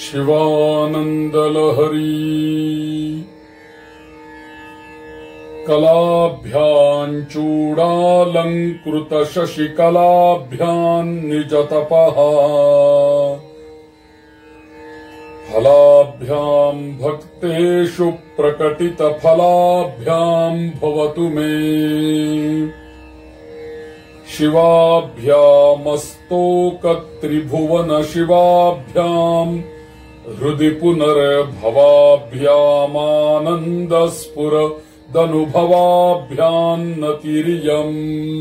शिवानन्दलहरी कलाभ्यां चूडालङ्कृत शशिकलाभ्यां निजतपः फलाभ्यां भक्तेषु प्रकटितफलाभ्यां भवतु मे शिवाभ्यामस्तोकत्रिभुवन शिवाभ्यां हृदि पुनर्भवाभ्यामानन्दस्फुरदनुभवाभ्यां नतिरियम्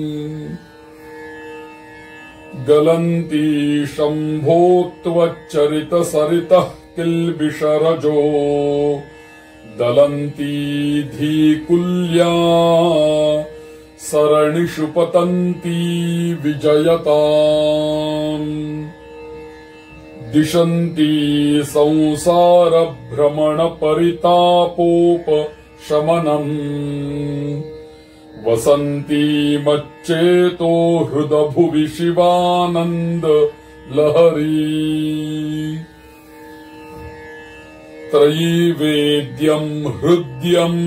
गलन्ती शम्भो त्वच्चरितसरितः किल्बिषरजो दलन्ती धीकुल्या सरणिषु पतन्ती विजयताम् दिशन्ती संसारभ्रमणपरितापोपशमनम् वसन्ती मच्चेतो हृदभुवि शिवानन्द लहरी त्रयीवेद्यम् हृद्यम्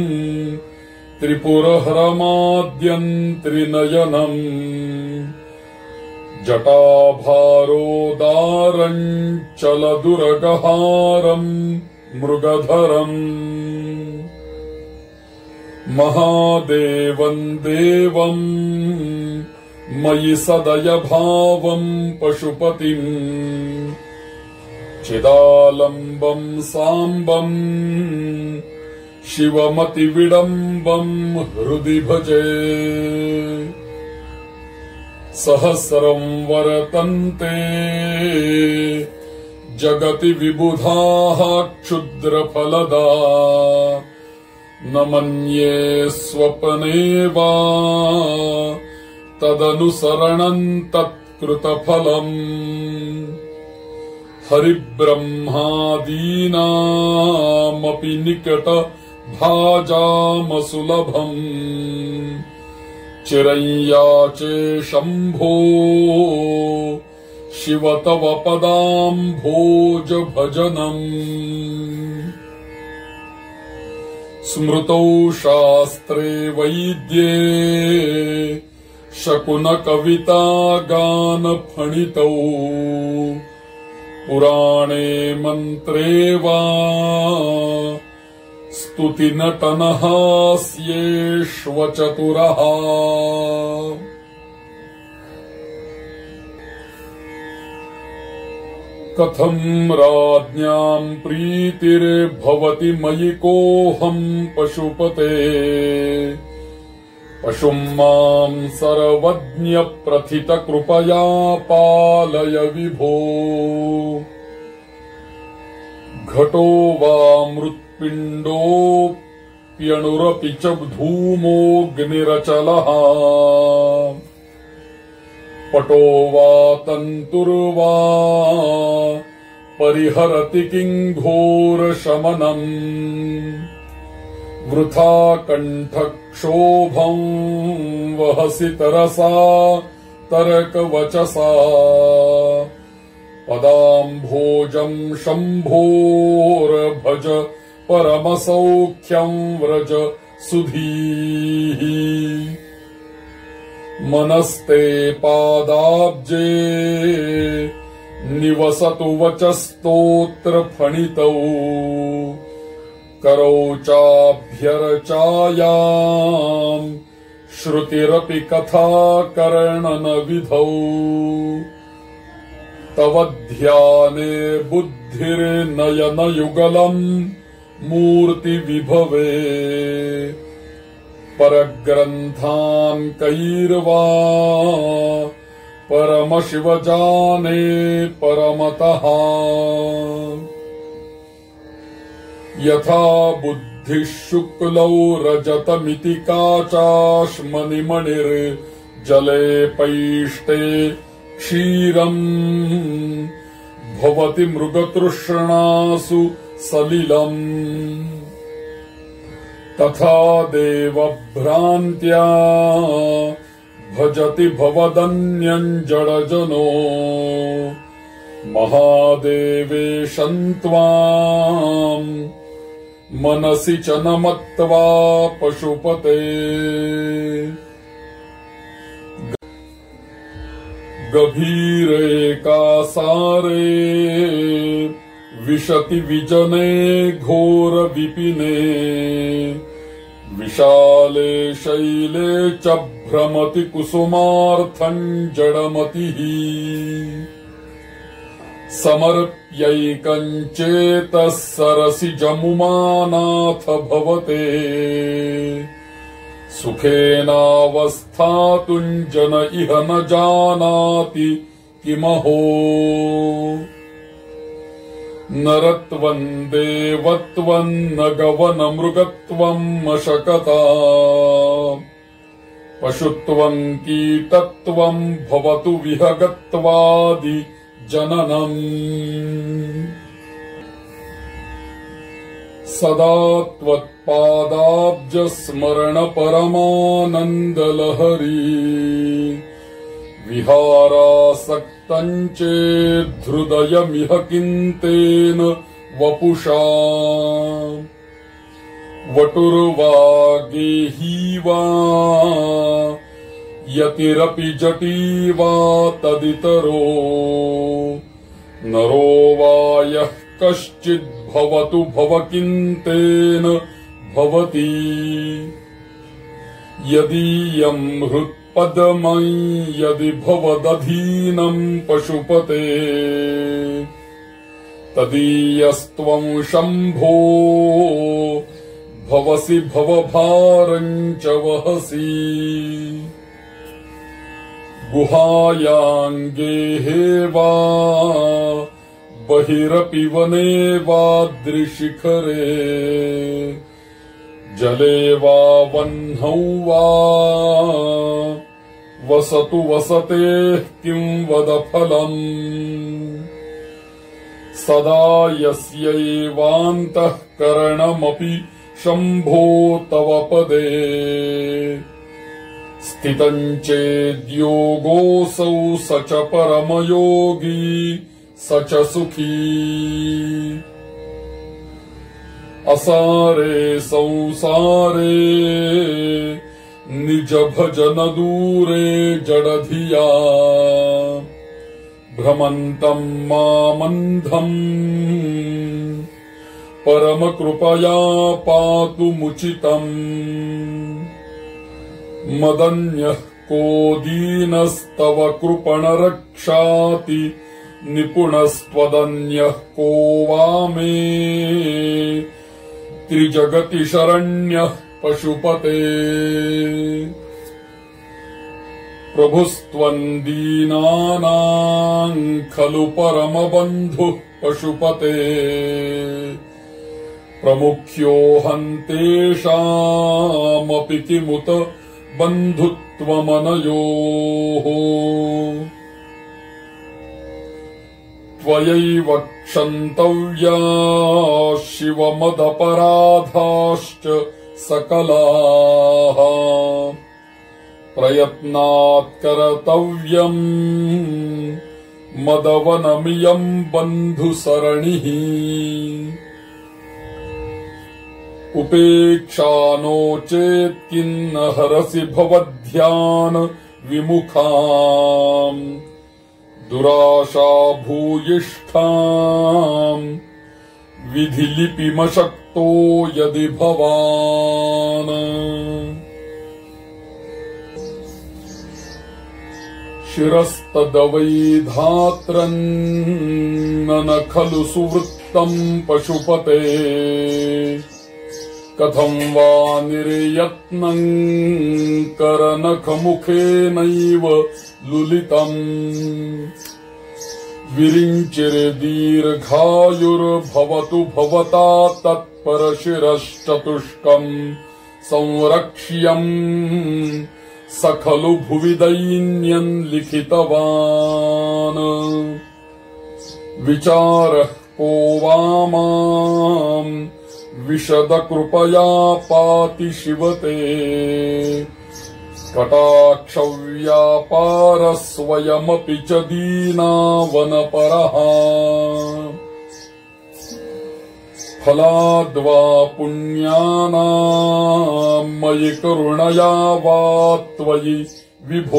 त्रिपुरहरमाद्यम् त्रिनयनम् जटाभारोदारम् चलदुरगहारम् मृगधरम् महादेवम् देवम् मयि सदयभावम् पशुपतिम् चिदालम्बम् साम्बम् शिवमतिविडम्बम् हृदि भजे सहस्रम् वरतन्ते जगति विबुधाः क्षुद्रफलदा न मन्ये स्वप्ने वा तदनुसरणम् तत्कृतफलम् हरिब्रह्मादीनामपि निकट भाजामसुलभम् चिरञ्याचे शम्भो शिव तव पदाम्भोज भजनम् स्मृतौ शास्त्रे वैद्ये शकुनकविता गानफणितौ पुराणे मन्त्रे वा स्तुतिनटनहास्येष्वचतुरः कथम् राज्ञाम् प्रीतिर्भवति मयि कोऽहम् पशुपते पशुम् माम् सर्वज्ञ कृपया पालय विभो घटो वा मृत्पिण्डोऽप्यणुरपि च धूमोऽग्निरचलः पटो वा तन्तुर्वा परिहरति किम् घोरशमनम् वृथा कण्ठक्षोभम् वहसि तरसा तरकवचसा पदाम्भोजम् शम्भोर्भज परमसौख्यम् व्रज सुधीः मनस्ते पादाब्जे निवसतु वचस्तोत्रफणितौ करौ चाभ्यर्चायाम् श्रुतिरपि कथाकर्णनविधौ तव ध्याने बुद्धिर्नयनयुगलम् मूर्तिविभवे परग्रन्थान् कैर्वा परमशिवजाने परमतः यथा बुद्धिः शुक्लौ रजतमिति काचाश्मनिमणिर्जले पैष्टे क्षीरम् भवति मृगतृष्णासु सलिलम् तथा देवभ्रान्त्या भजति भवदन्यम् जडजनो महादेवेशन्त्वाम् मनसि च न मत्वा पशुपते गभीरे कासारे विशति विजने घोर विपिने विशाले शैले च भ्रमति कुसुमार्थं जडमतिः समर्प्यैकं चेतः सरसि जमुमानाथ भवते सुखेनावस्थातुं जन इह न जानाति किमहो नरत्वं देवत्वं न गवनमृगत्वं मशकता पशुत्वं कीटत्वं भवतु विहगत्वादि जननम् सदा त्वत्पादाब्जस्मरण परमानन्दलहरी विहारासक्तं चेद्धृदयमिह किन्तेन वपुषा वटुर्वा गेही वा यतिरपि जटी वा तदितरो नरो वा यः कश्चिद्भवतु भवकिन्तेन भवति यदीयं हृत्पद्मं यदि भवदधीनं पशुपते तदीयस्त्वं शम्भो भवसि भवभारं च वहसि गुहायां गेहे वा बहिरपि वने वाद्रिशिखरे जले वा वह्नौ वा वसतु वसतेः किं वद फलम् सदा यस्यैवान्तःकरणमपि शम्भो तव पदे स्थितं चेद्योगोऽसौ स च परमयोगी स च सुखी असारे संसारे निज भजन दूरे जडधिया भ्रमन्तं मामन्धम् परम कृपया पातु मुचितम् मदन्यः को दीनस्तव कृपण रक्षाति निपुणस्त्वदन्यः को वा मे त्रिजगति शरण्यः पशुपते प्रभुस्त्वं दीनानां खलु परमबन्धुः पशुपते प्रमुख्योऽहं तेषामपि किमुत बन्धुत्वमनयोः त्वयैव क्षन्तव्या शिवमदपराधाश्च सकलाः प्रयत्नात् कर्तव्यम् मदवनमियं बन्धुसरणिः उपेक्षा नो चेत् किन्न हरसि भवध्यान विमुखाम् दुराशा भूयिष्ठाम् विधिलिपिमशक्तो यदि भवान् शिरस्तदवैधात्रन्न खलु सुवृत्तम् पशुपते कथं वा निर्यत्नं करनखमुखेनैव लुलितम् विरिञ्चिर्दीर्घायुर्भवतु भवता तत्परशिरश्चतुष्कम् संरक्ष्यम् स खलु भुवि दैन्यं लिखितवान् विचारः को वा माम् विशद कृपया पाति शिवते कटाक्षव्यापारः स्वयमपि च दीनावनपरः फलाद्वा पुण्यानां मयि करुणया वा त्वयि विभो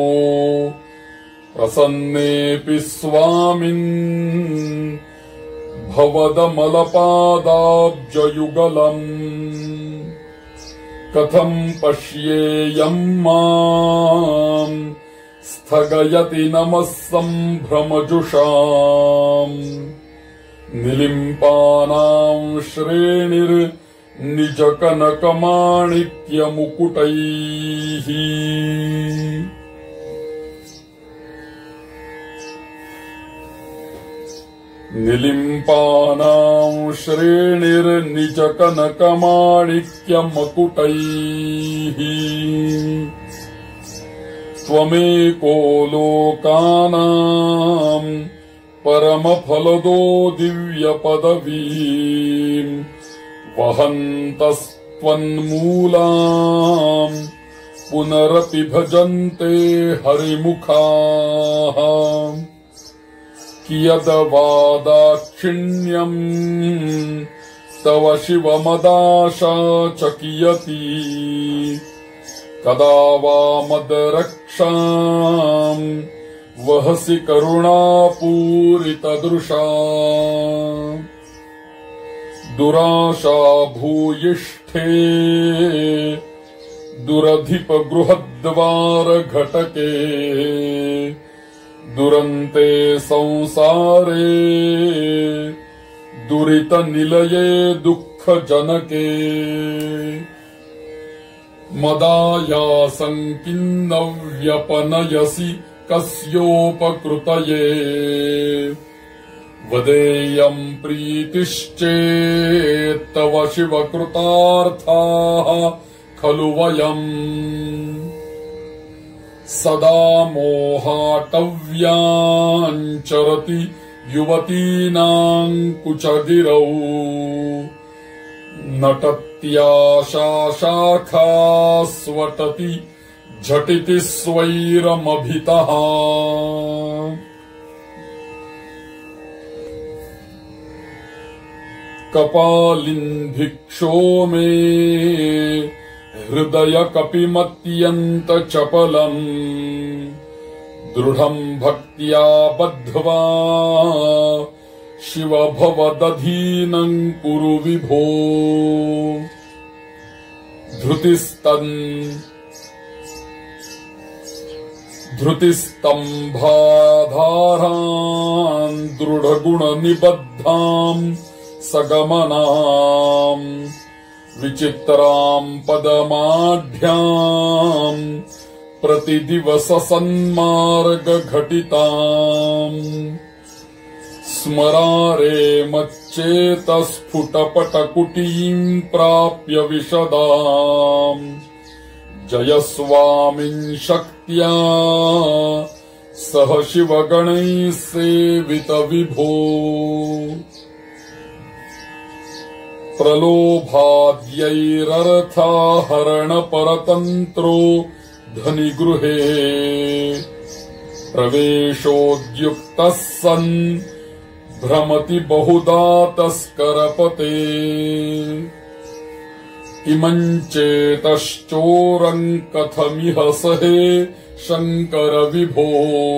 प्रसन्नेऽपि स्वामिन् भवदमलपादाब्जयुगलम् कथं पश्येयम् माम् स्थगयति नमः सम्भ्रमजुषाम् निलिम्पानां श्रेणिर्निजकनकमाणिक्यमुकुटैः निलिम्पानां श्रेणिर्निजकनकमाणिक्यमकुटैः त्वमेको लोकानां परमफलदो दिव्यपदवीम् वहन्तस्त्वन्मूलाम् पुनरपि भजन्ते हरिमुखाः कियद्वादाक्षिण्यम् तव शिवमदाशा च कियती कदा वा मदरक्षाम् वहसि करुणापूरितदृशा दुराशा भूयिष्ठे दुरधिपगृहद्वारघटके दुरन्ते संसारे दुरितनिलये दुःखजनके मदायासं किन्न व्यपनयसि कस्योपकृतये वदेयं प्रीतिश्चेत्तव शिवकृतार्थाः खलु वयम् सदा मोहाटव्याञ्चरति युवतीनां कुचगिरौ नटत्याशा शाखा स्वटति झटिति स्वैरमभितः कपालिन्भिक्षो मे हृदय कपिमत्यन्तचपलम् दृढम् भक्त्या बद्ध्वा शिव भवदधीनम् कुरु विभो धृतिस्तम्भाधारान् दृढगुणनिबद्धाम् सगमनाम् विचित्राम् पदमाढ्याम् प्रतिदिवससन्मार्गघटिताम् स्मरारे मच्चेतस्फुटपटकुटीम् प्राप्य विशदाम् जयस्वामिन् शक्त्या सह शिवगणैः सेवित विभो प्रलोभाद्यैरर्थाहरणपरतन्त्रो धनिगृहे प्रवेशोद्युक्तः सन् भ्रमति बहुधा तस्करपते इमं चेतश्चोरं कथमिह सहे शङ्कर विभो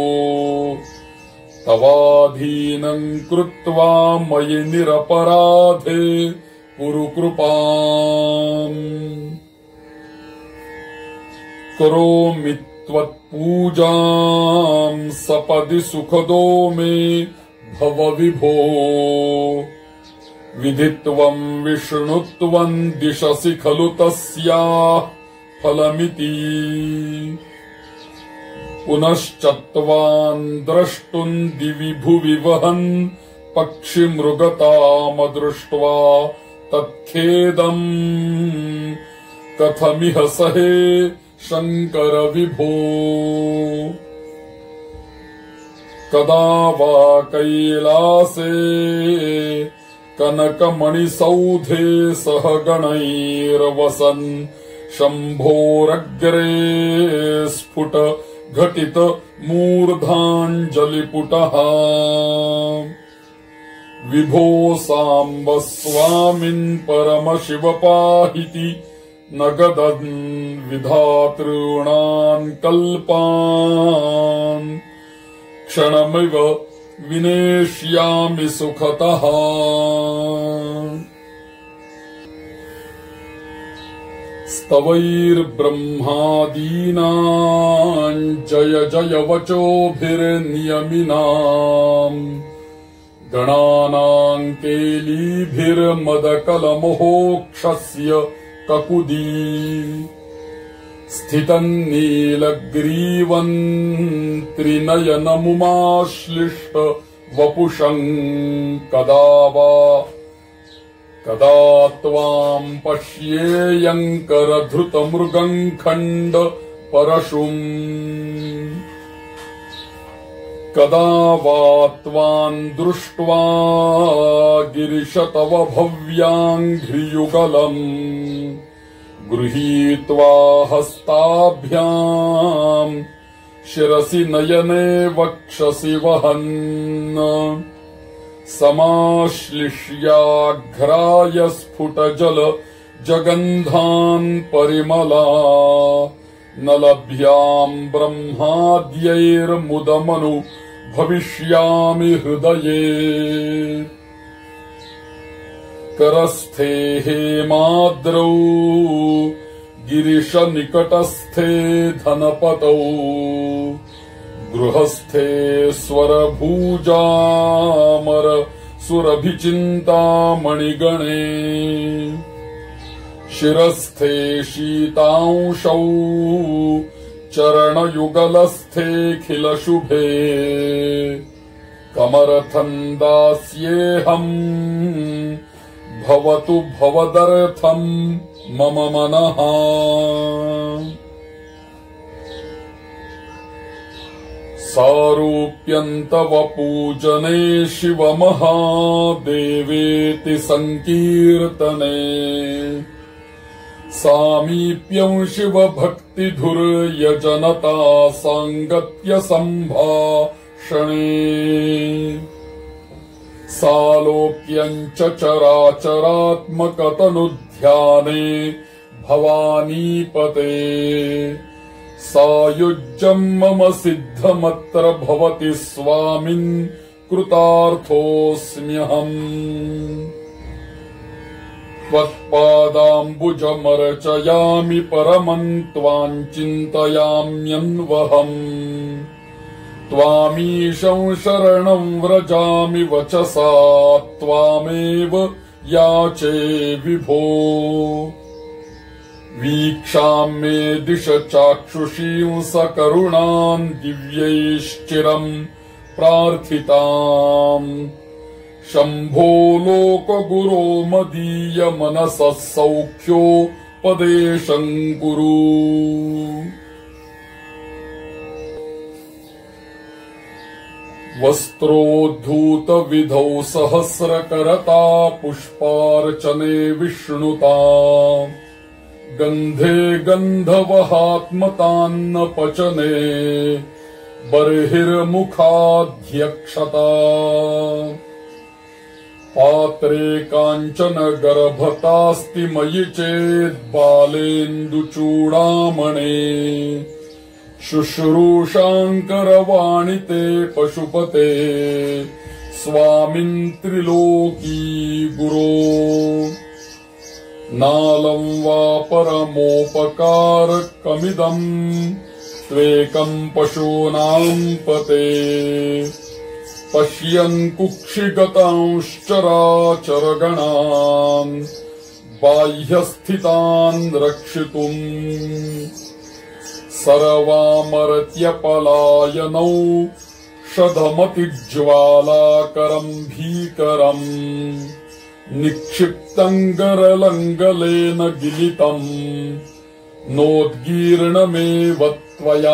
तवाधीनं कृत्वा मयि निरपराधे कुरु कृपाम् करोमि त्वत्पूजां सपदि सुखदो मे भव विभो विधित्वं विष्णुत्वं दिशसि खलु तस्याः फलमिति पुनश्चत्वान् द्रष्टुं दिवि भुवि वहन् पक्षिमृगतामदृष्ट्वा तत्खेदम् कथमिह सहे शङ्कर विभो कदा वा कैलासे कनकमणिसौधे सह गणैर्वसन् शम्भोरग्रे स्फुट घटित मूर्धाञ्जलिपुटः विभो साम्ब स्वामिन् परमशिव पाहीति नगदन् विधातॄणान् कल्पान् क्षणमिव विनेष्यामि सुखतः स्तवैर्ब्रह्मादीनां जय जय वचोभिर्नियमिनाम् गणानां केलीभिर्मदकलमोक्षस्य ककुदी स्थितम् नीलग्रीवन् त्रिनयनमुमाश्लिष्ट वपुषम् कदा त्वाम् पश्येयम् करधृतमृगम् खण्ड परशुम् कदा वा त्वाम् दृष्ट्वा गिरिश तव भव्याङ्घ्रियुगलम् गृहीत्वा हस्ताभ्याम् शिरसि नयने वक्षसि वहन् समाश्लिष्याघ्राय स्फुटजल जगन्धान् परिमला नलभ्याम् ब्रह्माद्यैर्मुदमनु भविष्यामि हृदये करस्थे हेमाद्रौ गिरिशनिकटस्थे धनपतौ गृहस्थे स्वरभूजामर सुरभिचिन्तामणिगणे शिरस्थे शीतांशौ चरणयुगलस्थेऽखिलशुभे कमर्थम् दास्येऽहम् भवतु भवदर्थम् मम मनः सारूप्यन्तव पूजने शिवमहादेवेति संकीर्तने सामीप्यं शिवभक्तिधुर्यजनता साङ्गत्य सम्भाषणे सालोक्यं च चराचरात्मकतनुध्याने भवानीपते सायुज्यं मम सिद्धमत्र भवति स्वामिन् कृतार्थोऽस्म्यहम् त्वत्पादाम्बुजमर्चयामि परमं त्वां चिन्तयाम्यन्वहम् त्वामीशं शरणं व्रजामि वचसा त्वामेव याचे विभो वीक्षाम्ये दिश चाक्षुषीं सकरुणां दिव्यैश्चिरं प्रार्थिताम् शम्भो लोकगुरो मदीय मनसः सौख्योपदेशं कुरु वस्त्रोद्धूतविधौ सहस्रकरता पुष्पार्चने विष्णुता गन्धे गन्धवहात्मतान्न पचने बर्हिर्मुखाध्यक्षता पात्रे काञ्चन गर्भतास्ति मयि चेद्बालेन्दुचूडामणे शुश्रूषाङ्करवाणि ते पशुपते स्वामिन् त्रिलोकी गुरो नालं वा परमोपकारकमिदम् त्वेकं पशूनां पते पश्यन् कुक्षिगतांश्चराचरगणान् बाह्यस्थितान् रक्षितुम् सर्वामर्त्यपलायनौ शतमतिज्वालाकरम् भीकरम् निक्षिप्तम् गरलङ्गलेन गिलितम् नोद्गीर्णमेव त्वया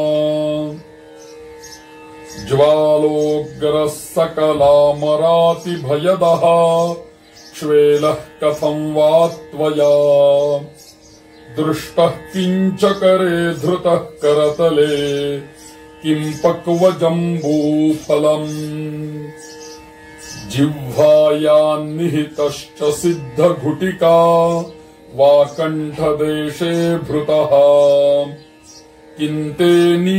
ज्वालोग्रः सकलामरातिभयदः क्ष्वेलः कथं वा त्वया दृष्टः किञ्चकरे धृतः करतले किम् पक्वजम्बूफलम् जिह्वायान्निहितश्च सिद्धघुटिका वा कण्ठदेशे भृतः किन्ते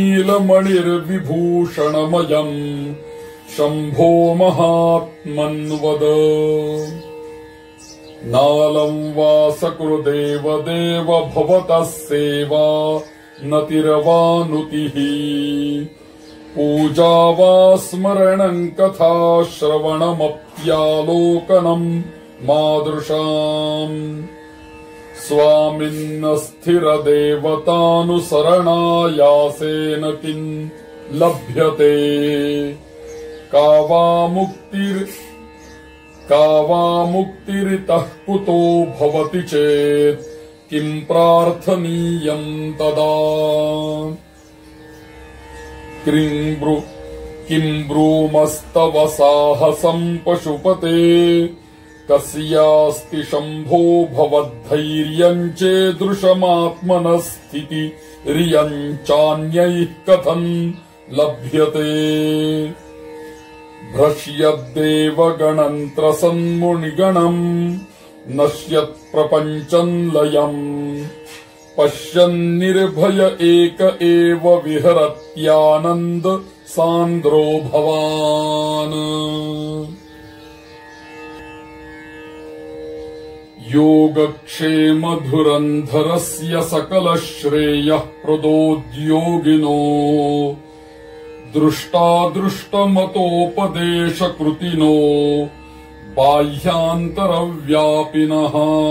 नीलमणिर्विभूषणमयम् शम्भो महात्मन्वद नालम् वा सकृदेव देव भवतः सेवा नतिर्वानुतिः पूजा वा स्मरणम् कथा श्रवणमप्यालोकनम् मादृशाम् स्वामिन्न स्थिरदेवतानुसरणायासेन किम् लभ्यते का वा मुक्तिरितः कुतो भवति चेत् किम् प्रार्थनीयम् तदा किम् ब्रूमस्तव साहसम् पशुपते कस्यास्ति शम्भो भवद्धैर्यम् चेदृशमात्मनः स्थितिरियम् चान्यैः कथम् लभ्यते भ्रश्यद्देवगणम् त्रसन्मुनिगणम् नश्यत्प्रपञ्चम् लयम् पश्यन्निर्भय एक एव विहरत्यानन्द सान्द्रो भवान् योगक्षेमधुरन्धरस्य सकलश्रेयः प्रदोद्योगिनो दृष्टादृष्टमतोपदेशकृतिनो बाह्यान्तरव्यापिनः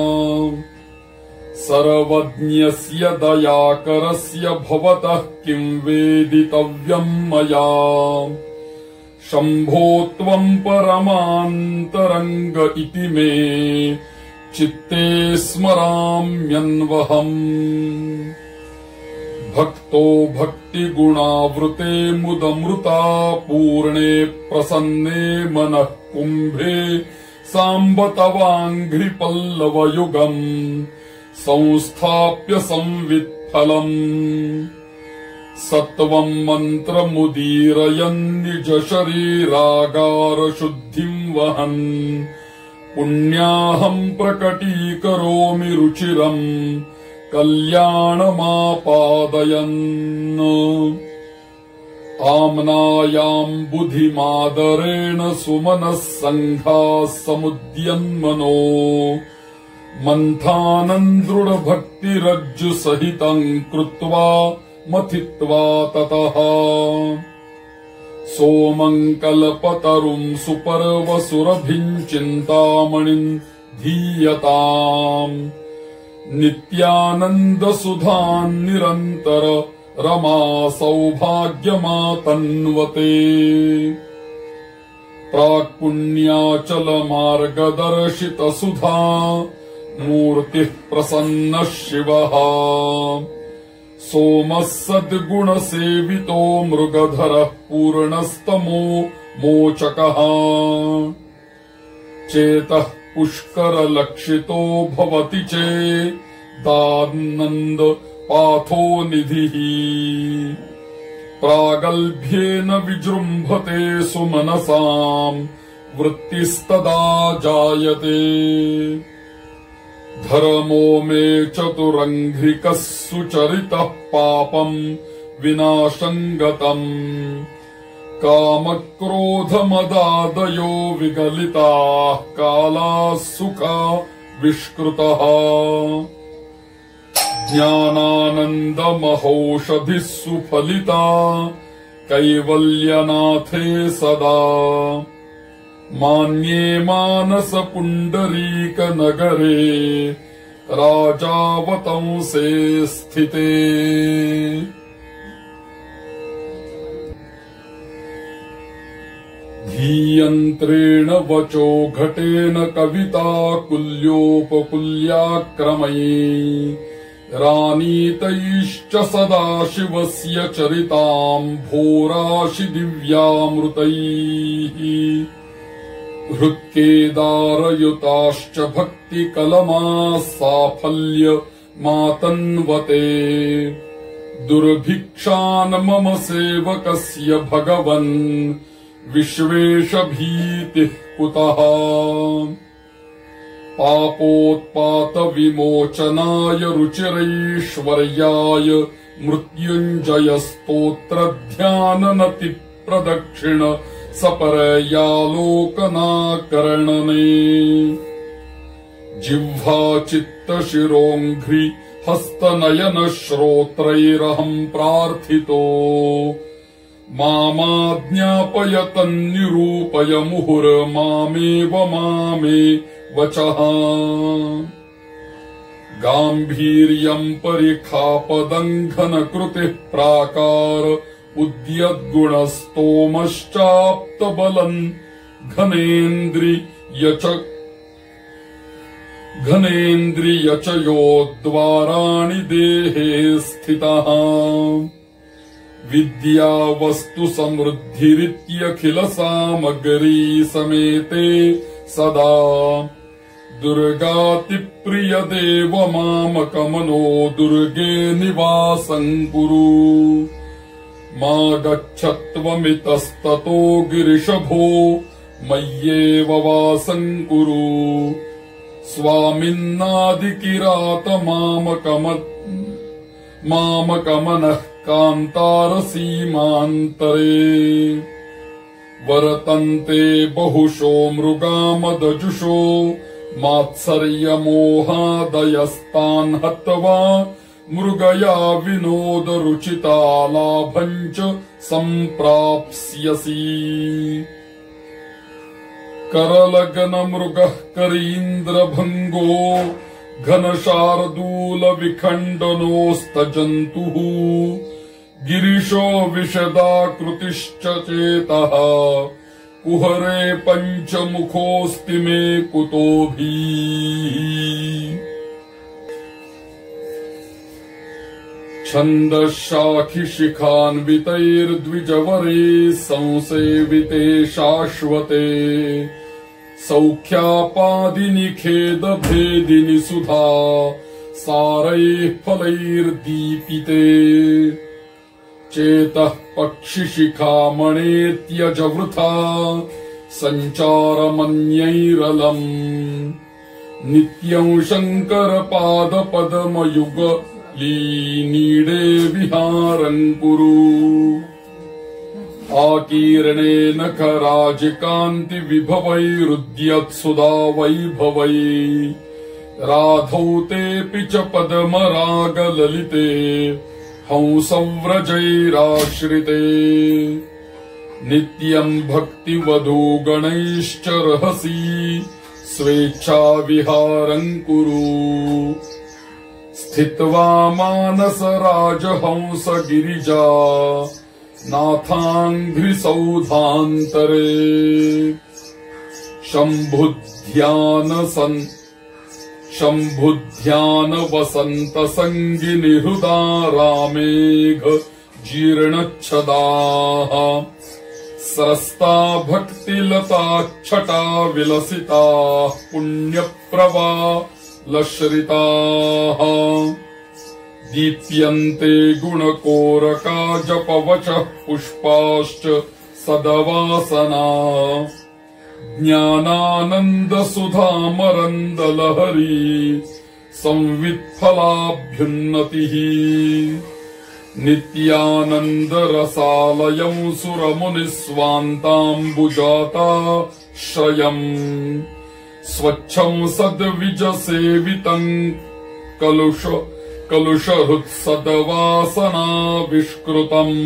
सर्वज्ञस्य दयाकरस्य भवतः किम् वेदितव्यम् मया शम्भो त्वम् परमान्तरङ्ग इति मे चित्ते स्मराम्यन्वहम् भक्तो भक्तिगुणावृते मुदमृता पूर्णे प्रसन्ने मनः कुम्भे साम्ब तवाङ्घ्रिपल्लवयुगम् संस्थाप्य संवित्फलम् सत्वम् मन्त्रमुदीरयन् निज शरीरागारशुद्धिम् वहन् पुण्याहम् प्रकटीकरोमि रुचिरम् कल्याणमापादयन् आम्नायाम् बुधिमादरेण सुमनः सङ्घाः समुद्यन्मनो मन्थानम् दृढभक्तिरज्जुसहितम् कृत्वा मथित्वा ततः सोमम् कल्पतरुम् सुपर्वसुरभिम् चिन्तामणिम् धीयताम् नित्यानन्दसुधाम् निरन्तर रमा सौभाग्यमातन्वते प्राक्पुण्याचलमार्गदर्शितसुधा मूर्तिः प्रसन्नः शिवः सोमः सद्गुणसेवितो मृगधरः पूर्णस्तमो मोचकः चेतः पुष्करलक्षितो भवति चेदानन्द पाथो निधिः प्रागल्भ्येन विजृम्भते सुमनसाम् वृत्तिस्तदा जायते धर्मो मे चतुरङ्घ्रिकः सुचरितः पापम् विनाशम् गतम् कामक्रोधमदादयो विगलिताः कालाः सुखा विष्कृतः ज्ञानानन्दमहौषधिः सुफलिता कैवल्यनाथे सदा मान्ये मानसपुण्डरीकनगरे राजावतंसे स्थिते धीयन्त्रेण वचो घटेन कविता कुल्योपकुल्याक्रमैः रानीतैश्च सदाशिवस्य चरिताम् भोराशि दिव्यामृतैः हृत्केदारयुताश्च भक्तिकलमाः साफल्य मातन्वते दुर्भिक्षान् मम सेवकस्य भगवन् विश्वेश भीतिः कुतः पापोत्पात विमोचनाय रुचिरैश्वर्याय मृत्युञ्जय स्तोत्र ध्याननति प्रदक्षिण सपरयालोकनाकर्णने जिह्वा चित्त शिरोङ्घ्रि हस्तनयन श्रोत्रैरहं प्रार्थितो मामाज्ञापयतन्निरूपय मुहुर्मामेव मामे वचः गाम्भीर्यं परिखापदङ्घन कृतिः प्राकार उद्यद्गुणस्तोमश्चाप्तबलम् घनेन्द्रियचयोद्वाराणि देहे स्थितः विद्या वस्तु समृद्धिरित्यखिल सामग्री समेते सदा दुर्गातिप्रिय देव मामकमनो दुर्गे निवासं कुरु मा गच्छत्वमितस्ततो गिरिशभो मय्येव वासं कुरु स्वामिन्नादिकिरात मामकमनः कान्तारसीमान्तरे वर्तन्ते बहुशो मृगामदजुषो मात्सर्यमोहादयस्तान् हत्वा मृगया विनोदरुचिता लाभम् च सम्प्राप्स्यसि करलगनमृगः करीन्द्रभङ्गो घनशार्दूलविखण्डनोस्तजन्तुः गिरिशो विशदाकृतिश्च चेतः कुहरे पञ्चमुखोऽस्ति मे कुतोभिः छन्दशाखिशिखान्वितैर्द्विजवरे संसेविते शाश्वते सौख्यापादिनिखेदभेदिनि सुधा सारैः फलैर्दीपिते चेतः पक्षिशिखामणेत्यज वृथा सञ्चारमन्यैरलम् नित्यं शङ्करपादपद्मयुगलीनीडे विहारं कुरु आकीर्णेन खराजिकान्ति विभवैरुद्यत्सुधा वैभवै राधौ तेऽपि च पद्मरागललिते हंसव्रजैराश्रिते नित्यं भक्तिवधूगणैश्च रहसि स्वेच्छाविहारं कुरु स्थित्वा मानसराजहंस गिरिजा नाथाङ्घ्रिसौधान्तरे शम्भुध्यान वसन्त सङ्गिनि हृदा रामेघ जीर्णच्छदाः स्रस्ता भक्तिलताच्छटा विलसिताः पुण्यप्रवालश्रिताः दीप्यन्ते गुणकोरका जपवचः पुष्पाश्च सदवासना ज्ञानानन्दसुधामरन्दलहरी संवित्फलाभ्युन्नतिः नित्यानन्दरसालयं सुरमुनिस्वान्ताम्बुजाताश्रयम् स्वच्छं सद्विजसेवितं कलुषहृत्सदवासनाविष्कृतम्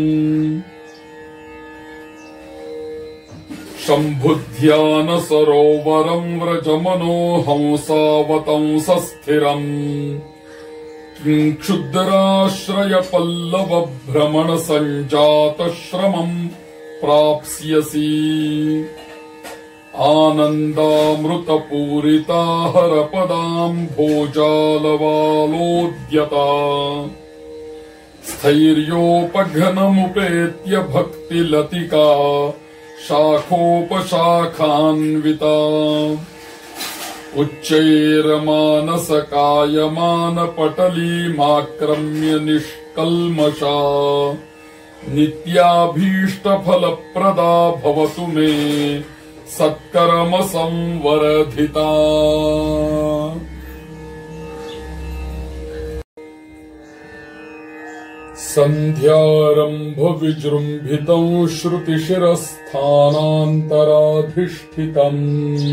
शम्भुध्यान सरोवरं व्रजमनो हंसावतंसस्थिरम् क्षुद्राश्रय पल्लव भ्रमण सञ्जात श्रमम् प्राप्स्यसि आनन्दामृतपूरिता हरपदाम्भोजालवालोद्यता स्थैर्योपघनमुपेत्य भक्तिलतिका शाखोपशाखान्विता उच्चैर्मानसकायमानपटलीमाक्रम्य निष्कल्मषा नित्याभीष्टफलप्रदा भवतु मे सत्कर्म संवर्धिता। सन्ध्यारम्भ विजृम्भितं श्रुतिशिरस्थानान्तराधिष्ठितम्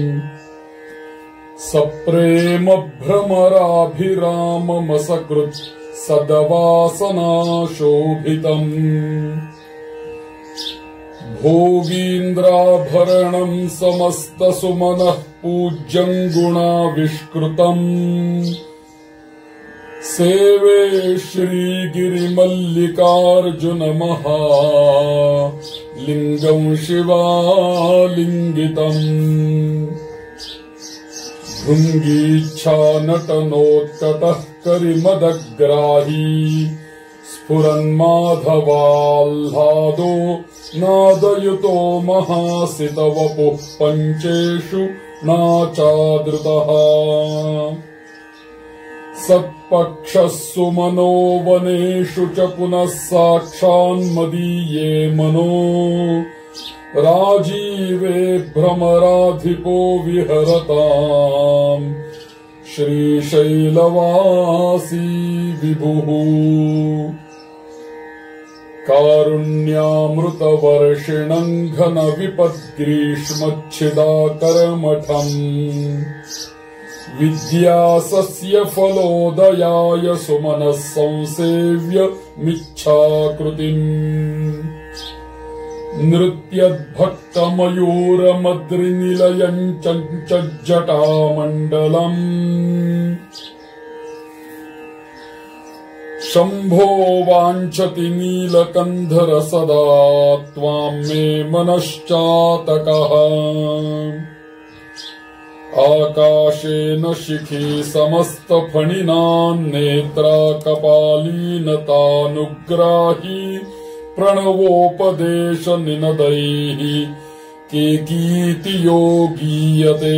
सप्रेम भ्रमराभिराममसकृत् सदवासनाशोभितम् भोगीन्द्राभरणम् समस्तसुमनः पूज्यम् गुणाविष्कृतम् सेवे श्रीगिरिमल्लिकार्जुनमहालिङ्गम् शिवालिङ्गितम् भृङ्गीच्छानटनोत्कटः करिमदग्राही स्फुरन्माधवाह्लादो नादयुतो महासितवपुः पञ्चेषु नाचादृतः सत्पक्षः सुमनो वनेषु च पुनः साक्षान्मदीये मनो राजीवे भ्रमराधिपो विहरताम् श्रीशैलवासी विभुः कारुण्यामृतवर्षिणम् घनविपद्ग्रीष्मच्छिदाकरमठम् विद्यासस्य फलोदयाय सुमनः संसेव्य मिच्छाकृतिम् नृत्यद्भक्तमयूरमद्रिनिलयम् चञ्चज्जटामण्डलम् शम्भो वाञ्छति नीलकन्धर सदा त्वाम् मे मनश्चातकः आकाशेन शिखी समस्तफणिनाम् नेत्रा कपालीनतानुग्राही प्रणवोपदेश निनदैः केकीति योगीयते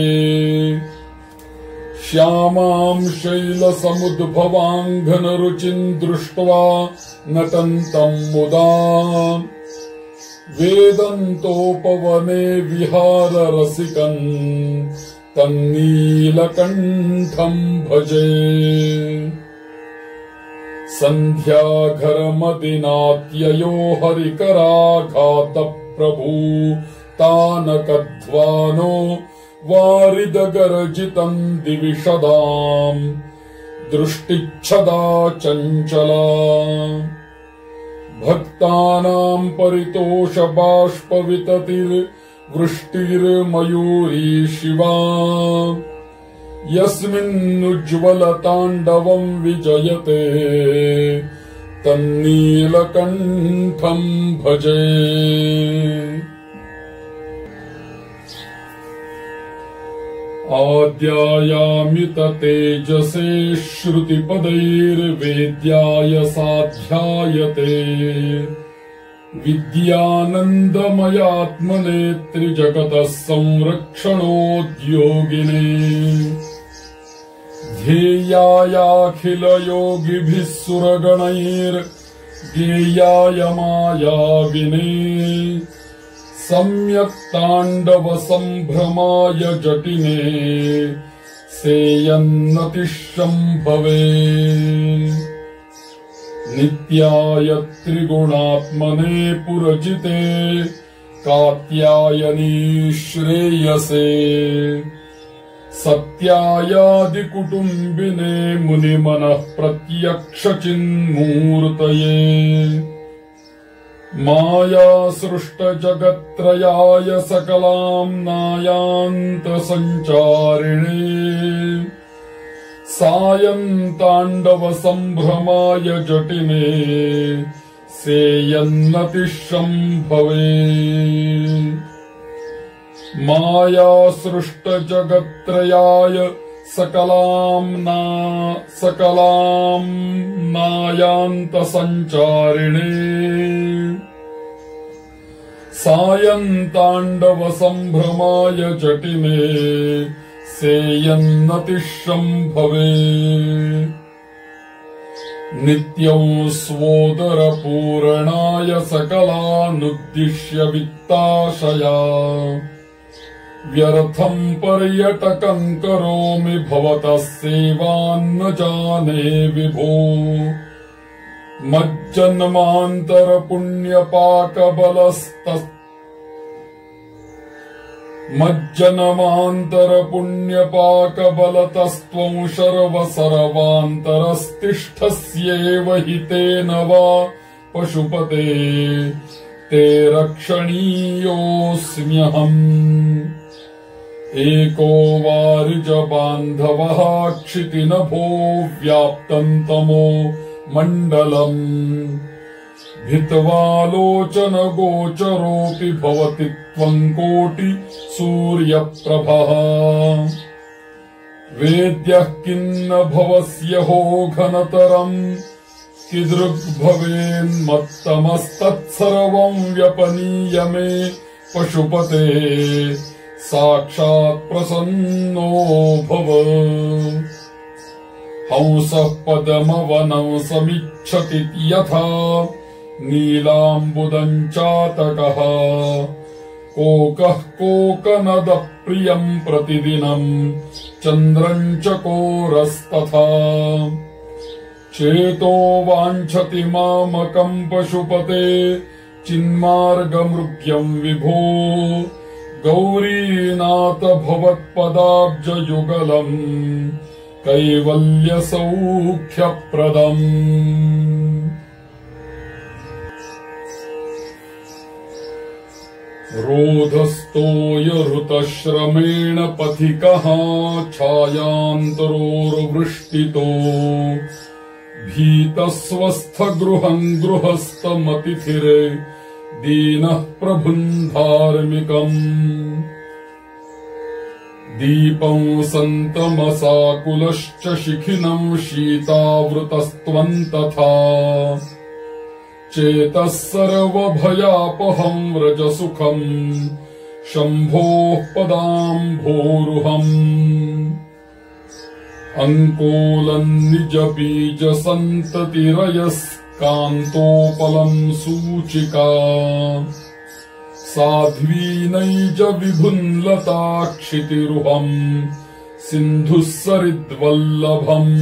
श्यामाम् शैलसमुद्भवाङ्घनरुचिम् दृष्ट्वा नटन्तम् मुदा वेदन्तोपवने विहाररसिकम् तन्नीलकण्ठम् भजे सन्ध्याघरमदिनात्ययो हरिकराघातप्रभूतानकध्वानो वारिदगर्जितम् दिविशदाम् दृष्टिच्छदा चञ्चला भक्तानाम् परितोषबाष्पविततिर्वृष्टिर्मयूरी शिवा यस्मिन्नुज्ज्वलताण्डवम् विजयते तन्नीलकण्ठम् भजे आद्यायामित तेजसे श्रुतिपदैर्वेद्याय साध्यायते विद्यानन्दमयात्मने त्रिजगतः संरक्षणोद्योगिने ध्येयायाखिलयोगिभिः सुरगणैर्गेयाय मायाविने सम्यक् ताण्डव सम्भ्रमाय जटिने सेयन्नतिशम्भवे नित्याय त्रिगुणात्मने पुरजिते कात्यायनी श्रेयसे सत्यायादिकुटुम्बिने मुनिमनः प्रत्यक्षचिन्मूर्तये मायासृष्टजगत्त्रयाय सकलाम्नायान्तसञ्चारिणे सायन्ताण्डव सम्भ्रमाय जटिने सेयन्नतिशम्भवे मायासृष्टजगत्त्रयाय सकलाम्नायान्तसञ्चारिणे सायन्ताण्डव सम्भ्रमाय जटिने सेयन्नतिशम्भवे नित्यं स्वोदरपूरणाय सकलानुद्दिश्य वित्ताशया व्यर्थं पर्यटकं करोमि भवतः सेवान्न जाने विभो मज्जनमान्तरपुण्यपाकबलतस्त्वं सर्वसर्वान्तरस्तिष्ठस्येव हि तेन वा पशुपते ते रक्षणीयोऽस्म्यहम् एको वारिजबान्धवः क्षितिनभो व्याप्तं तमो मण्डलम् भित्त्वालोचनगोचरोऽपि भवति त्वं कोटि सूर्यप्रभः वेद्यः किन्न भवस्यहो घनतरम् कीदृग्भवेन्मत्तमस्तत्सर्वं व्यपनीय मे पशुपते साक्षात् प्रसन्नो भव हंसः पदमवनं समिच्छति यथा नीलाम्बुदं चातकः कोकः कोकनदप्रियं प्रतिदिनं चन्द्रं चकोरस्तथा चेतो वाञ्छति मामकं पशुपते चिन्मार्गमृग्यं विभो गौरीनाथ भवत्पदाब्जयुगलम् कैवल्यसौख्यप्रदम् रोधस्थोयहृतश्रमेण पथिकः छायान्तरोर्वृष्टितो भीतस्वस्थगृहं गृहस्थमतिथिरे दीनः प्रभुन्धार्मिकम् दीपं सन्तमसाकुलश्च शिखिनं शीतावृतस्त्वं तथा चेतः सर्वभयापहं व्रजसुखं शम्भोः पदाम्भोरुहम् अङ्कोलं निजबीजसन्ततिरयस्कान्तोपलं सूचिका साध्वीनैज विभुन्लताक्षितिरुहम् सिन्धुः सरिद्वल्लभम्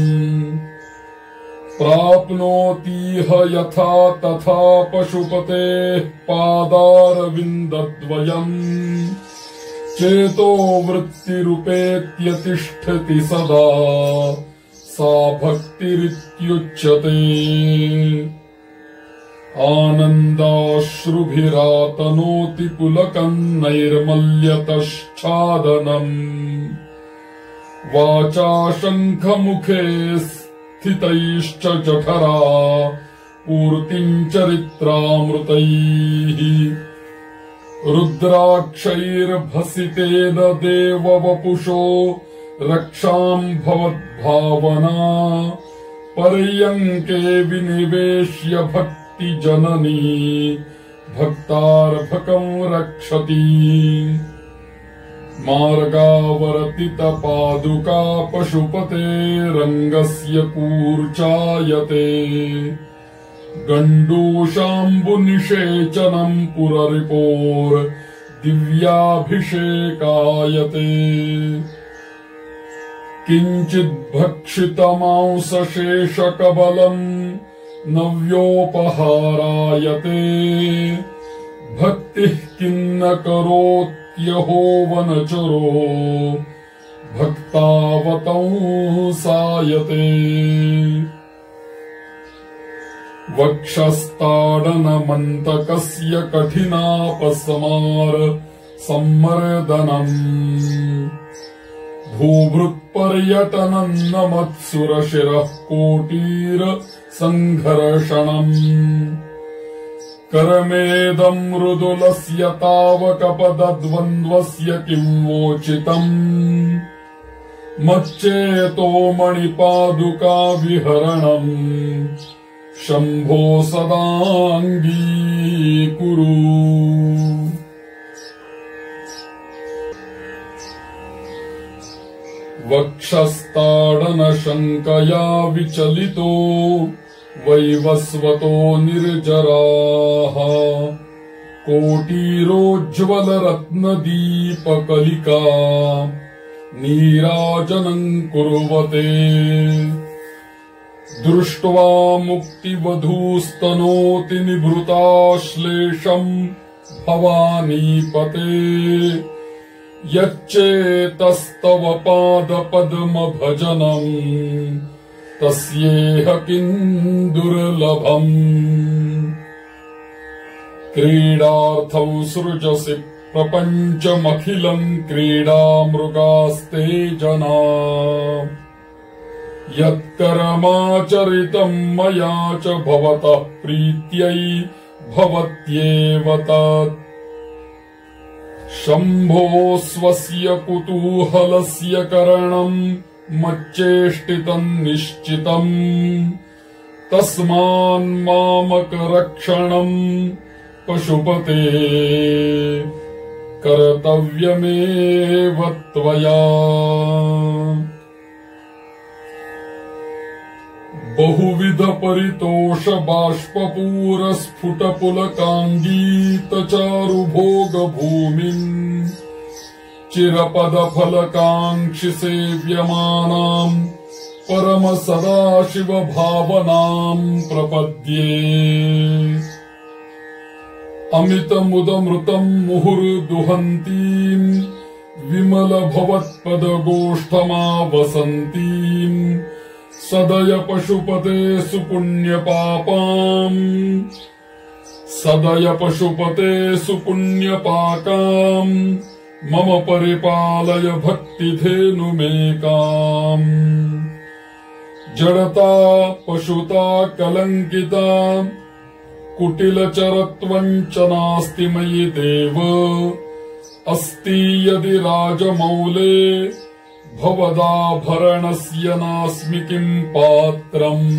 प्राप्नोतीह यथा तथा पशुपतेः पादारविन्दद्वयम् चेतो वृत्तिरुपेत्यतिष्ठति सदा सा भक्तिरित्युच्यते आनन्दाश्रुभिरातनोति पुलकम् नैर्मल्यतश्चादनम् वाचा शङ्खमुखे स्थितैश्च जठरा पूर्तिम् चरित्रामृतैः रुद्राक्षैर्भसितेन देववपुषो रक्षाम् भवद्भावना पर्यङ्के विनिवेश्य भक्तिजननी भक्तार्भकम् रक्षति मार्गावर्तितपादुका पशुपते रङ्गस्य कूर्चायते गण्डूशाम्बुनिषेचनम् पुररिपोर्दिव्याभिषेकायते किञ्चिद्भक्षितमांसशेषकबलम् नव्योपहारायते भक्तिः किन्न करोत्यहो वनचरो भक्तावतंसायते वक्षस्ताडनमन्तकस्य कठिनापसमार सम्मर्दनम् भूभृत्पर्यटनम् न मत्सुरशिरः कोटीर सङ्घर्षणम् कर्मेदम् मृदुलस्य तावकपदद्वन्द्वस्य किम् वोचितम् मच्चेतो मणिपादुका विहरणम् शम्भो सदाङ्गीकुरु। वक्षस्ताडनशङ्कया विचलितो वैवस्वतो निर्जराः कोटीरोज्ज्वलरत्नदीपकलिका नीराजनम् कुर्वते दृष्ट्वा मुक्तिवधूस्तनोति निभृताश्लेषम् भवानीपते यच्चेतस्तव पादपद्मभजनम् तस्येह किम् दुर्लभम् क्रीडार्थम् सृजसि प्रपञ्चमखिलम् क्रीडामृगास्ते जना यत्कर्माचरितम् मया च भवतः प्रीत्यै भवत्येव तत् शम्भो स्वस्य कुतूहलस्य करणम् मच्चेष्टितम् निश्चितम् तस्मान्मामकरक्षणम् पशुपते कर्तव्यमेव त्वया बहुविध परितोष बाष्पपूरस्फुटपुलकाङ्गीतचारुभोग भूमिम् चिरपदफलकाङ्क्षि सेव्यमानाम् परम सदाशिव भावनाम् प्रपद्ये अमितमुदमृतम् मुहुर्दुहन्तीम् विमल भवत्पदगोष्ठमावसन्तीम् सदय पशुपते सुपुण्यपापाम् सदय पशुपते सुपुण्यपाकाम् मम परिपालय भक्तिधेनुमेकाम् जडता पशुता कलङ्किता कुटिलचरत्वम् च नास्ति मयि देव अस्ति यदि राजमौले भवदाभरणस्य नास्मि किम् पात्रम्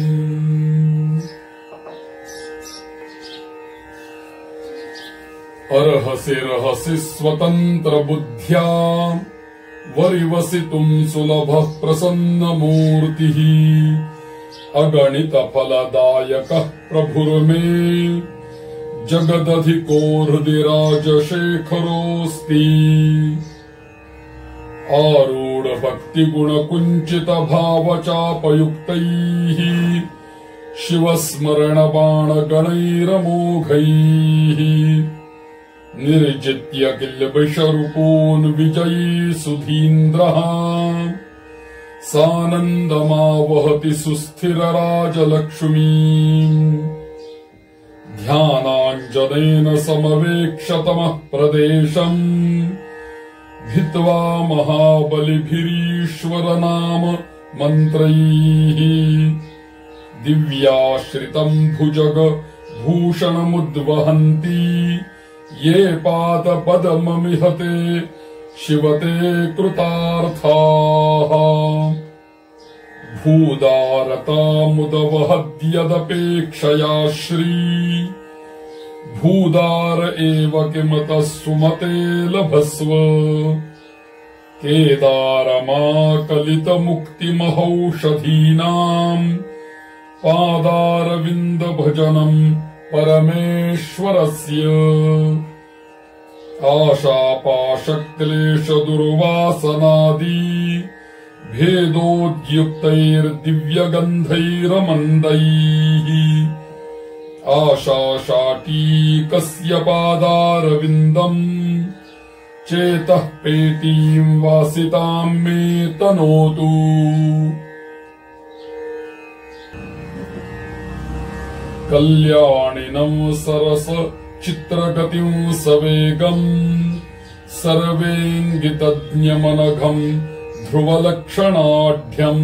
अर्हसि रहसि स्वतन्त्र बुद्ध्या वरिवसितुम् सुलभः प्रसन्नमूर्तिः अगणित फलदायकः प्रभुर्मे जगदधिको हृदि राजशेखरोऽस्ति आरूढ भक्तिगुण कुञ्चित भावचापयुक्तैः शिवस्मरण बाणगणैरमोघैः निर्जित्य किल्बिषरूपोन् विजयी सुधीन्द्रः सानन्दमावहति सुस्थिरराजलक्ष्मीम् ध्यानाञ्जनेन समवेक्षतमः प्रदेशम् भित्वा महाबलिभिरीश्वरनाम मन्त्रैः दिव्याश्रितम् भुजग भूषणमुद्वहन्ति ये पादपद्ममिहते शिवते कृतार्थाः भूदारतामुदवहद्यदपेक्षया श्री भूदार एव किमतः सुमते लभस्व केदारमाकलितमुक्तिमहौषधीनाम् पादारविन्दभजनम् परमेश्वरस्य आशापाशक्लेशदुर्वासनादि भेदोद्युक्तैर्दिव्यगन्धैरमन्दैः आशाशाटीकस्य पादारविन्दम् चेतः पेटीम् वासिताम् मे तनोतु कल्याणिनम् सरस चित्रगतिम् सवेगम् सर्वेङ्गितज्ञमनघम् ध्रुवलक्षणाढ्यम्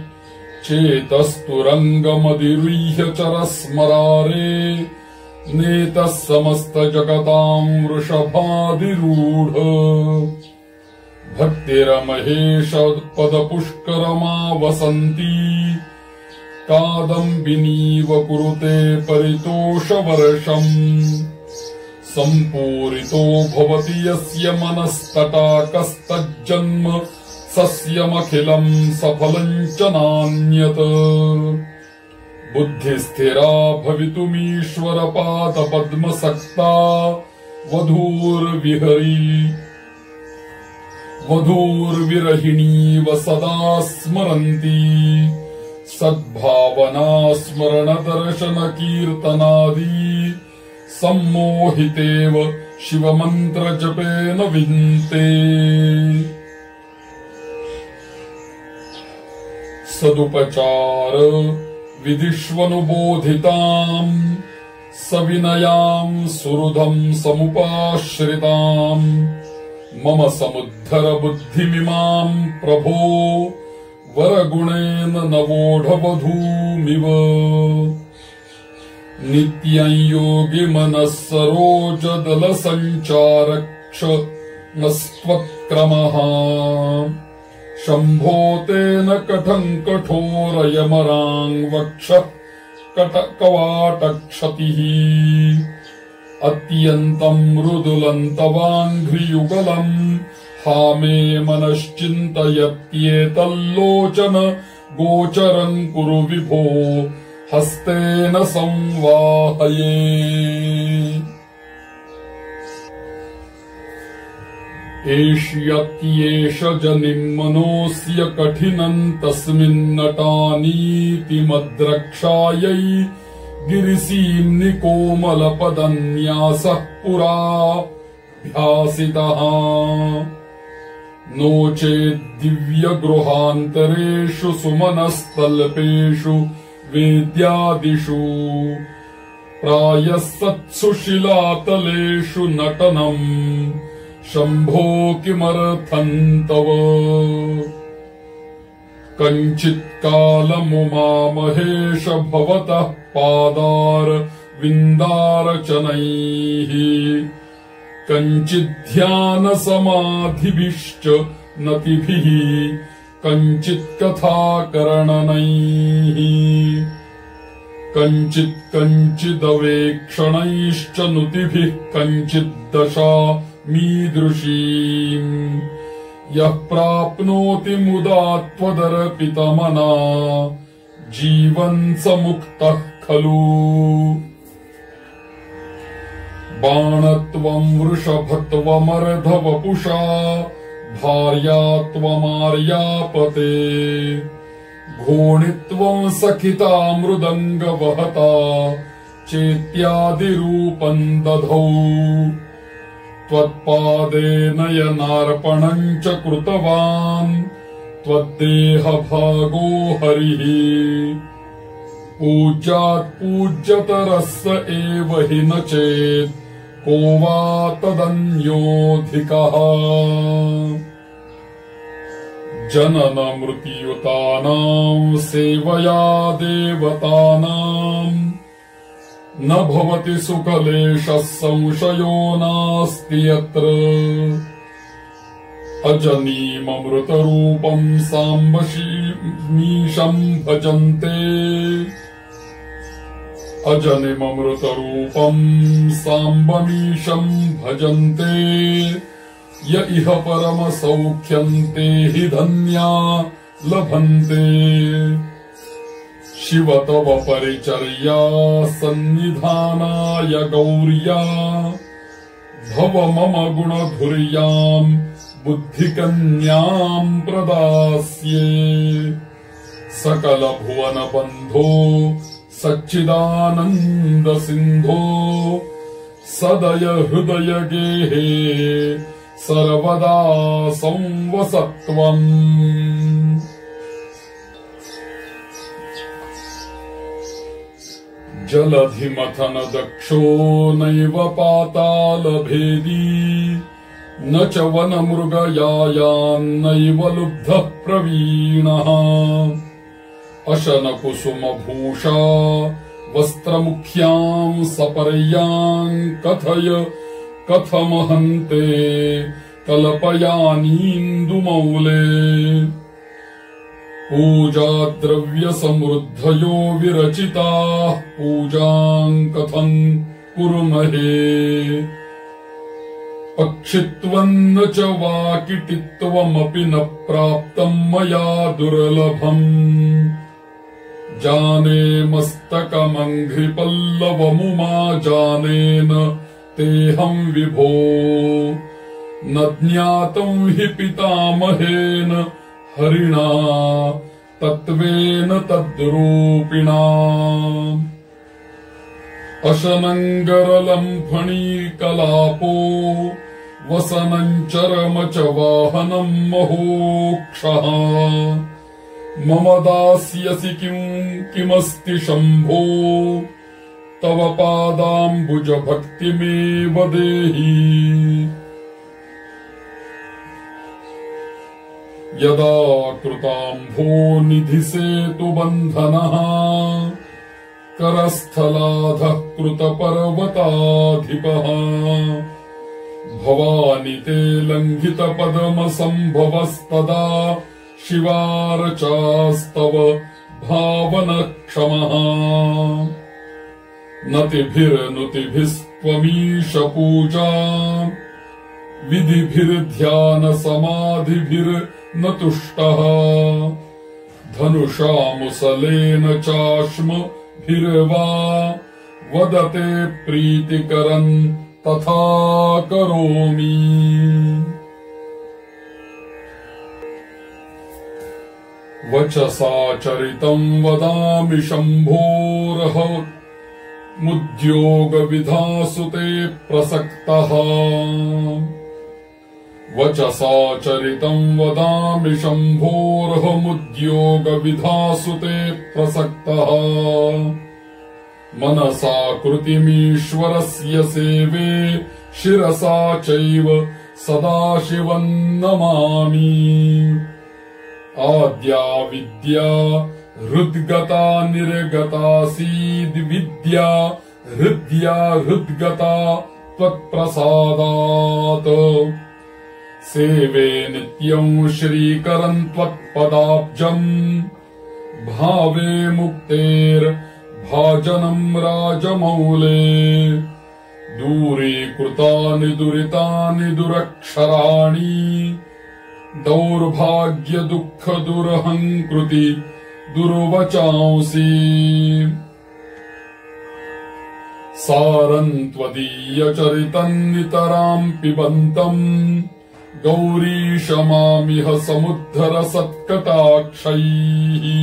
चेतस्तुरङ्गमधिरुह्य चरस्मरारे नेतः समस्तजगताम् वृषभादिरूढ भक्तिरमहेशपदपुष्करमावसन्ती कादम्बिनीव कुरुते परितोषवर्षम् सम्पूरितो भवति यस्य मनस्तटाकस्तज्जन्म सस्यमखिलम् सफलम् च नान्यत् बुद्धिस्थिरा भवितुमीश्वरपादपद्मसक्ता वधूर्विरहिणीव सदा स्मरन्ती सद्भावना स्मरणदर्शनकीर्तनादि सम्मोहितेव शिवमन्त्रजपेन विन्ते सदुपचार विधिष्वनुबोधिताम् सविनयाम् सुहृदम् समुपाश्रिताम् मम समुद्धर बुद्धिमिमाम् प्रभो वरगुणेन नवोढवधूमिव नित्यम् योगि मनः सरोजदलसञ्चारक्षमस्त्वत्क्रमः शम्भो तेन कथम् कठोरयमराङ्वक्षः कवाटक्षतिः अत्यन्तम् मृदुलन्तवाङ्घ्रियुगलम् हा मे मनश्चिन्तयत्येतल्लोचन गोचरम् कुरु विभो हस्तेन संवाहये एष्यत्येष जनिम् मनोऽस्य कठिनम् तस्मिन्नटानीति मद्रक्षायै गिरिसीम्नि कोमलपदन्यासः पुराभ्यासितः नो चेद्दिव्यगृहान्तरेषु सुमनस्तल्पेषु वेद्यादिषु प्रायः सत्सु शिलातलेषु नटनम् शम्भो किमर्थम् तव कञ्चित्कालमुमामहेश भवतः पादार विन्दारचनैः कञ्चिद्ध्यानसमाधिभिश्च नतिभिः कञ्चित्कथाकरणनैः कञ्चिदवेक्षणैश्च नुतिभिः कञ्चिद्दशामीदृशीम् यः प्राप्नोति मुदा त्वदर्पितमना जीवन् स मुक्तः खलु बाणत्वम् वृषभत्वमर्धवपुषा भार्या त्वमार्यापते घोणित्वम् सखिता मृदङ्गवहता चेत्यादिरूपम् दधौ त्वत्पादे नयनार्पणम् च कृतवान् त्वद्देहभागो हरिः पूज्यात् पूज्यतरः स एव हि न चेत् को वा तदन्योऽधिकः जननमृत्युतानाम् सेवया देवतानाम् न भवति सुखलेशः संशयो नास्ति यत्र अजनीममृतरूपम् साम्बमीशम् भजन्ते अजनिममृतरूपम् साम्बमीशम् भजन्ते य इह परमसौख्यम् ते हि धन्या लभन्ते शिव तव परिचर्या सन्निधानाय गौर्या भव मम गुणधुर्याम् बुद्धिकन्याम् प्रदास्ये सकलभुवनबन्धो सच्चिदानन्द सिन्धो सदय हृदय गेहे सर्वदा संवसत्वम् जलधिमथन दक्षो नैव पातालभेदी न च वनमृगयायान्नैव लुब्धः प्रवीणः अशनकुसुमभूषा वस्त्रमुख्याम् सपर्याम् कथय कथमहन्ते कल्पयानीन्दुमौले पूजाद्रव्यसमृद्धयो विरचिताः पूजाम् कथम् कुर्महे पक्षित्वन्न च वाकिटित्वमपि न प्राप्तम् मया दुर्लभम् जाने मस्तकमङ्घ्रिपल्लवमुमा जानेन तेऽहम् विभो न ज्ञातम् हि पितामहेन हरिणा तत्त्वेन तद्रूपिणा अशनम् फणीकलापो वसनम् चरम च वाहनम् महोक्षः मम दास्यसि किमस्ति शम्भो तव पादाम्बुज भक्तिमेव देहि यदा कृताम्भो निधिसेतुबन्धनः करस्थलाधः कृतपर्वताधिपः भवानि ते लङ्घितपद्मसम्भवस्तदा शिवार्चास्तव भावनक्षमः नतिभिर्नुतिभिस्त्वमीश पूजा विधिभिर्ध्यानसमाधिभिर्न तुष्टः धनुषा मुसलेन चाश्मभिर्वा वदते प्रीतिकरन् तथा करोमि वचसा चरितम् वदामि शम्भोरः मुद्योगविधासु ते प्रसक्तः वचसा चरितम् वदामि शम्भोर्हमुद्योगविधासु ते प्रसक्तः मनसा कृतिमीश्वरस्य सेवे शिरसा चैव सदाशिवम् नमामि आद्या विद्या हृद्गता निर्गतासीद्विद्या हृद्या हृद्गता त्वत्प्रसादात् सेवे नित्यम् श्रीकरम् त्वत्पदाब्जम् भावे मुक्तेर्भाजनम् राजमौले दूरीकृतानि दुरितानि दुरक्षराणि दौर्भाग्यदुःखदुरहङ्कृति दुर्वचांसि सारम् त्वदीयचरितम् नितराम् पिबन्तम् गौरीश मामिह समुद्धर सत्कटाक्षैः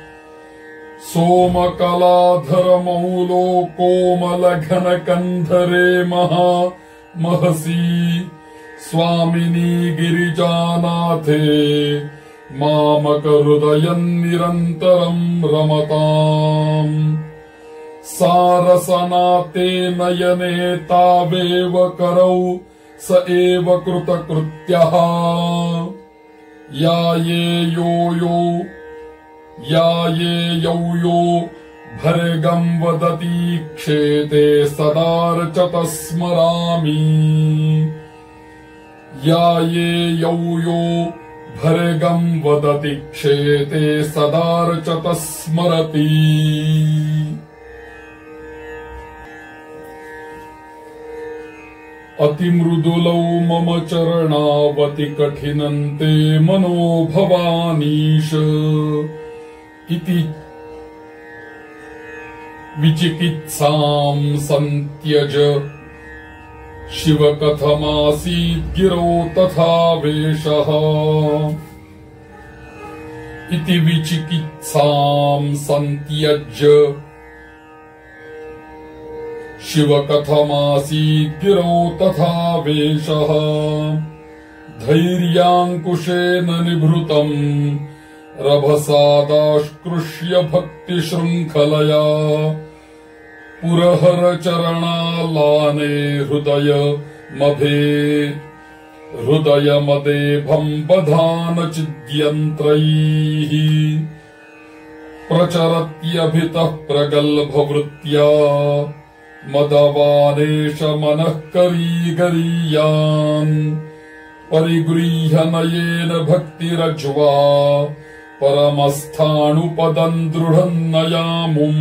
सोमकलाधरमौलो कोमलघनकन्धरे महसि स्वामिनी गिरिजानाथे मामकहृदयम् निरन्तरम् रमताम् सारसनाते नयने तावेव करौ स एव कृतकृत्यः या ये यौ भर्गम् वदति क्षेते सदार्चत स्मरामि या ये यौ भर्गम् वदति क्षेते सदार्चत स्मरति अतिमृदुलौ मम चरणावति कठिनन्ते मनो भवानीश इति विचिकित्साम् सन्त्यज शिव कथमासीत् गिरौ तथा वेशः इति विचिकित्साम् सन्त्यज्य शिव कथमासीत् गिरौ तथा वेशः धैर्याङ्कुशेन निभृतम् रभसादाश्कृष्य भक्तिशृङ्खलया पुरहर चरणालाने हृदयमदेभम् बधान चिद्यन्त्रैः प्रचरत्यभितः प्रगल्भवृत्त्या मदवानेश मनः करीगरीयान् परिगृह्य नयेन भक्तिरज्वा परमस्थाणुपदम् दृढम् नयामुम्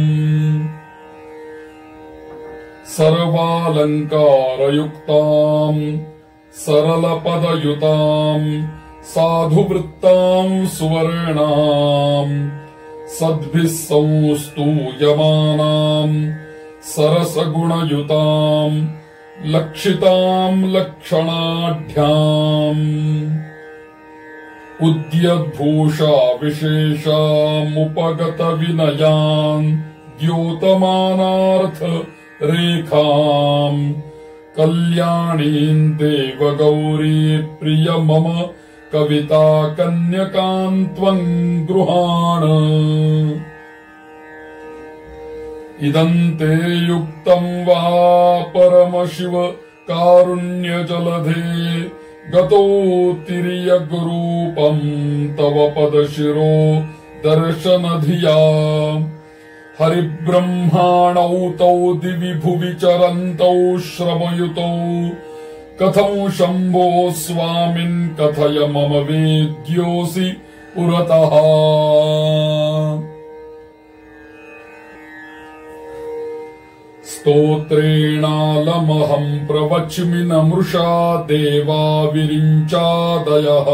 सर्वालङ्कारयुक्ताम् सरलपदयुताम् साधुवृत्ताम् सुवर्णाम् सद्भिः संस्तूयमानाम् सरसगुणयुताम् लक्षिताम् लक्षणाढ्याम् उद्यद्भूषा विशेषामुपगत विनयान् द्योतमानार्थ रेखाम् कल्याणीम् देवगौरी प्रिय मम कविता कन्यकाम् त्वम् गृहाण इदन्ते युक्तम् वा परमशिव कारुण्यजलधे गतो तिर्यग्रूपम् तव पदशिरो दर्शनधिया हरिब्रह्माणौ तौ दिवि भुवि चरन्तौ श्रमयुतौ कथं शम्भो स्वामिन् कथय मम वेद्योऽसि पुरतः स्तोत्रेणालमहं प्रवच्मि न मृषा देवा विरिञ्चादयः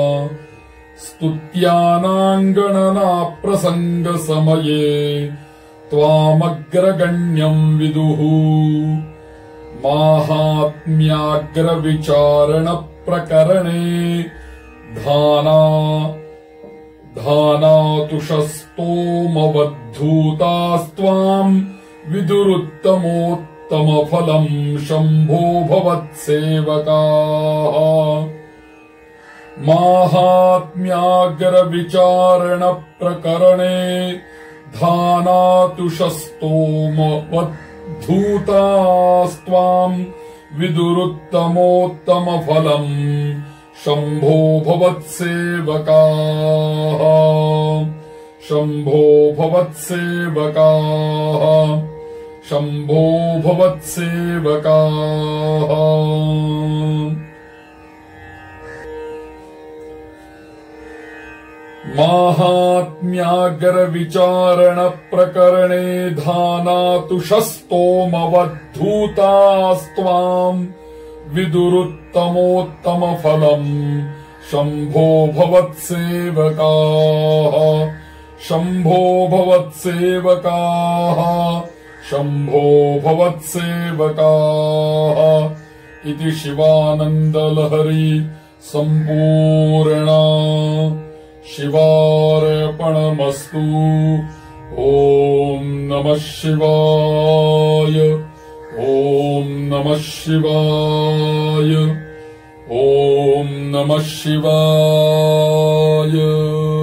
स्तुत्यानाङ्गणना प्रसङ्गसमये त्वामग्रगण्यम् विदुः माहात्म्याग्रविचारणप्रकरणे धानातुषस्तोमवद्धूतास्त्वाम् विदुरुत्तमोत्तमफलम् शम्भो भवत्सेवकाः माहात्म्याग्रविचारणप्रकरणे धानातुषस्तोमवद्धूतास्त्वाम् विदुरुत्तमोत्तमफलम् शम्भो भवत्सेवकाः शम्भो भवत्सेवकाः शम्भो भवत्सेवकाः माहात्म्याग्रविचारणप्रकरणे धानातुषस्तोमवद्धूतास्त्वाम् विदुरुत्तमोत्तमफलम् शम्भो भवत्सेवकाः शम्भो भवत्सेवकाः शम्भो भवत्सेवकाः इति शिवानन्दलहरी सम्पूर्णा शिवार्पणमस्तु। ॐ नमः शिवाय ॐ नमः शिवाय ॐ नमः शिवाय।